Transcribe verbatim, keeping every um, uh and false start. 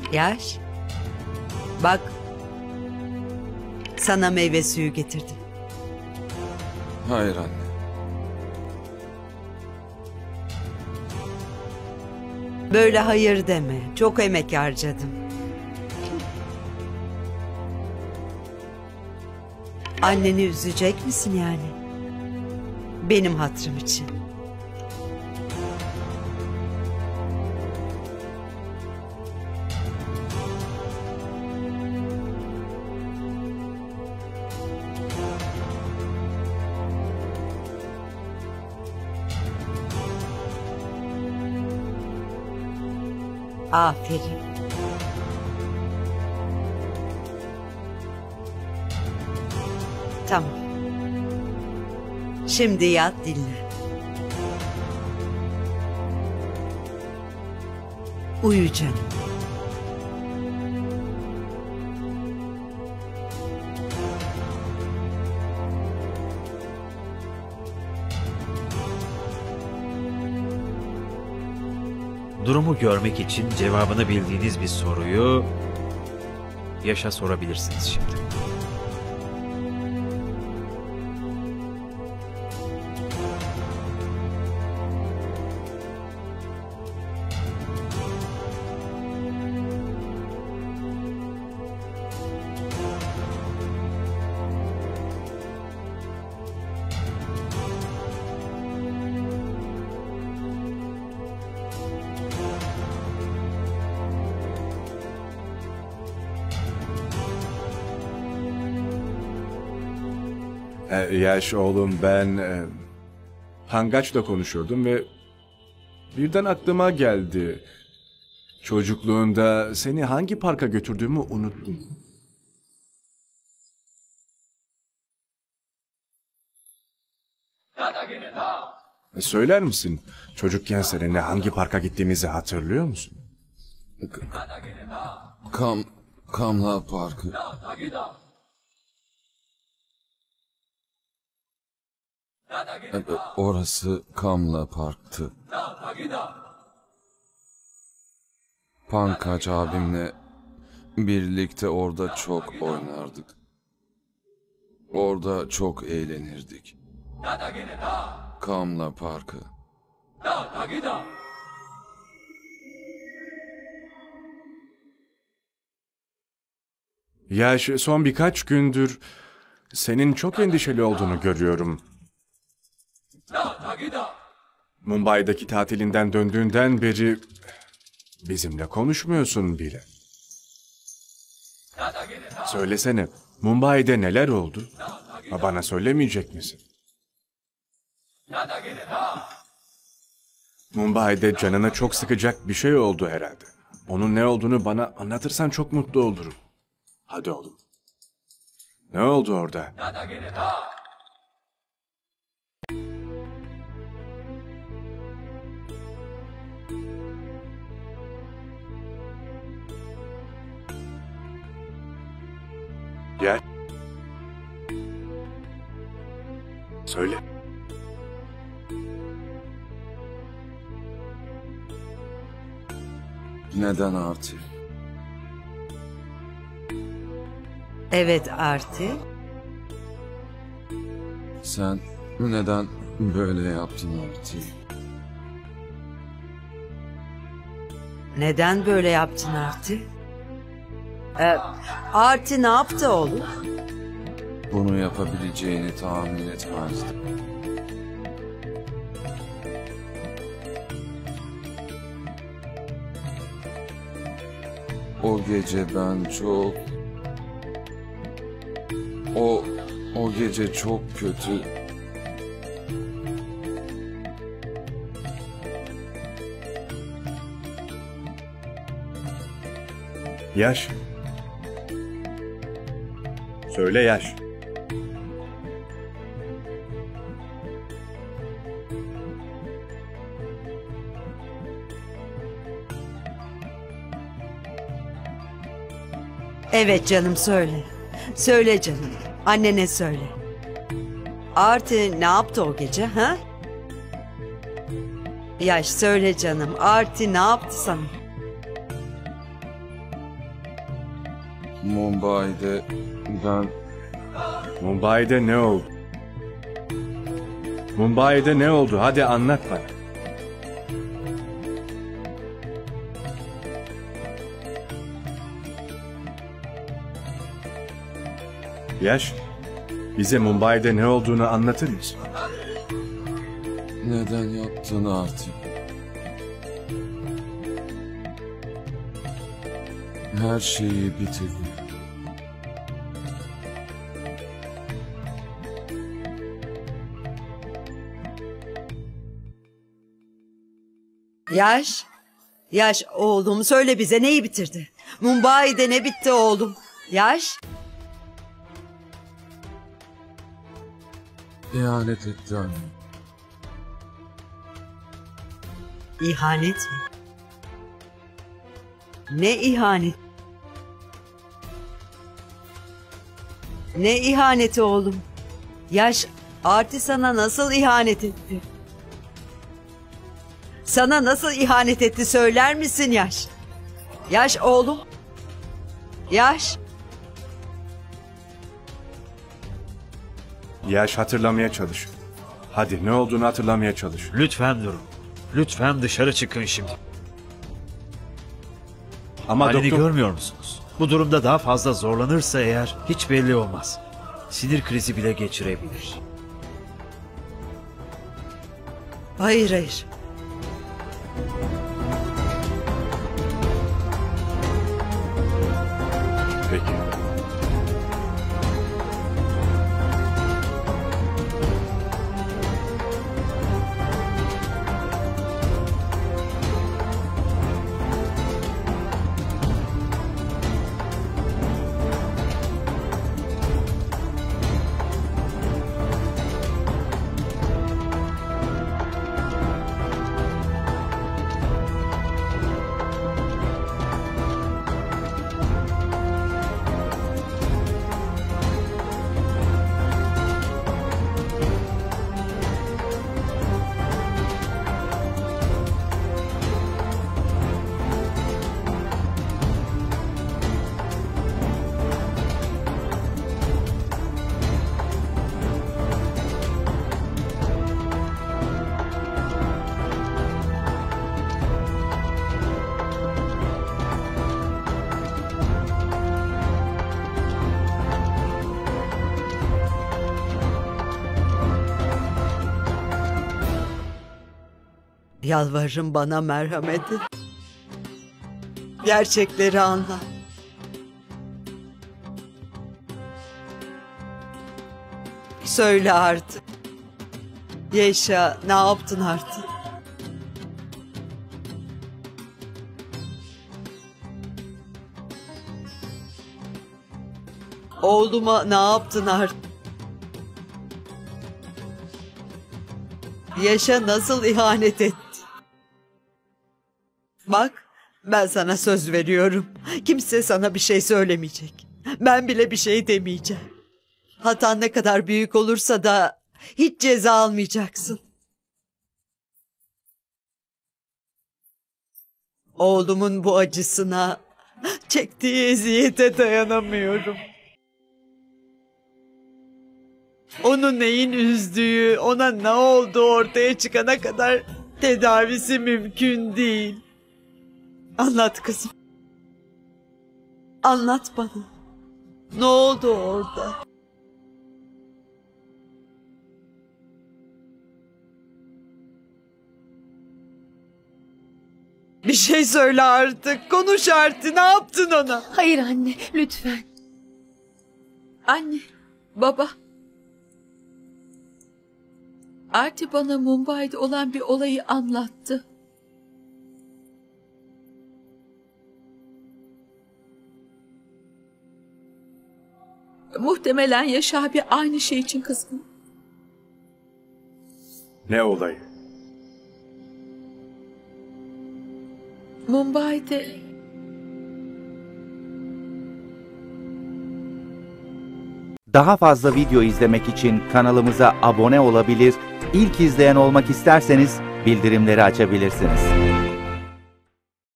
Yaş. Bak. Sana meyve suyu getirdim. Hayır anne. Böyle hayır deme. Çok emek harcadım. Anneni üzecek misin yani? Benim hatırım için. Aferin. Tamam. Şimdi yat dinle. Uyu canım. Durumu görmek için cevabını bildiğiniz bir soruyu Yaş'a sorabilirsiniz şimdi. Ee, Yaş oğlum, ben e, Hangaç'la konuşuyordum ve birden aklıma geldi. Çocukluğunda seni hangi parka götürdüğümü unuttum. E, Söyler misin? Çocukken seninle hangi parka gittiğimizi hatırlıyor musun? Kam, Kamla Parkı. E, Orası Kamla Park'tı. Pankaç abimle birlikte orada çok oynardık. Orada çok eğlenirdik. Kamla Parkı. Yaş, son birkaç gündür senin çok endişeli olduğunu görüyorum. Mumbai'deki tatilinden döndüğünden beri bizimle konuşmuyorsun bile. Söylesene, Mumbai'de neler oldu? Ha, bana söylemeyecek misin? Mumbai'de canına çok sıkacak bir şey oldu herhalde. Onun ne olduğunu bana anlatırsan çok mutlu olurum. Hadi oğlum. Ne oldu orada? Gel. Söyle. Neden Arti? Evet Arti. Sen neden böyle yaptın Arti? Neden böyle yaptın Arti? Ee, Arti ne yaptı oğlum? Bunu yapabileceğini tahmin etmezdim. O gece ben çok... O... O gece çok kötü... Yaş. Söyle Yaş. Evet canım söyle. Söyle canım. Annene söyle. Arti ne yaptı o gece ha? Yaş söyle canım. Arti ne yaptı sana? Mumbai'de ben Mumbai'de ne oldu? Mumbai'de ne oldu? Hadi anlat bana. Yaş, bize Mumbai'de ne olduğunu anlatır mısın? neden yaptığını artık. Her şeyi bitirdim. Yaş. Yaş oğlum söyle bize neyi bitirdi? Mumbai'de ne bitti oğlum? Yaş. İhanet etti anne. İhanet mi? Ne ihanet? Ne ihaneti oğlum? Yaş Arti sana nasıl ihanet etti? Sana nasıl ihanet etti söyler misin Yaş? Yaş oğlum. Yaş. Yaş hatırlamaya çalış. Hadi ne olduğunu hatırlamaya çalış. Lütfen durun. Lütfen dışarı çıkın şimdi. Ama Halini doktor... görmüyor musunuz? Bu durumda daha fazla zorlanırsa eğer hiç belli olmaz. Sinir krizi bile geçirebilir. Hayır hayır. Peki. Yalvarırım bana merhamet et. Gerçekleri anla. Söyle artık. Yeşa, ne yaptın artık? Oğluma ne yaptın artık? Yaşa nasıl ihanet etti? Bak, ben sana söz veriyorum. Kimse sana bir şey söylemeyecek. Ben bile bir şey demeyeceğim. Hatan ne kadar büyük olursa da hiç ceza almayacaksın. Oğlumun bu acısına, çektiği eziyete dayanamıyorum. Onu neyin üzdüğü, ona ne olduğu ortaya çıkana kadar tedavisi mümkün değil. Anlat kızım. Anlat bana. Ne oldu orada? Bir şey söyle artık. Konuş artık. Ne yaptın ona? Hayır anne, lütfen. Anne, baba. Arti bana Mumbai'de olan bir olayı anlattı. Muhtemelen Yaşar abi aynı şey için kızgın. Ne olayı? Mumbai'de Daha fazla video izlemek için kanalımıza abone olabilir, ilk izleyen olmak isterseniz bildirimleri açabilirsiniz.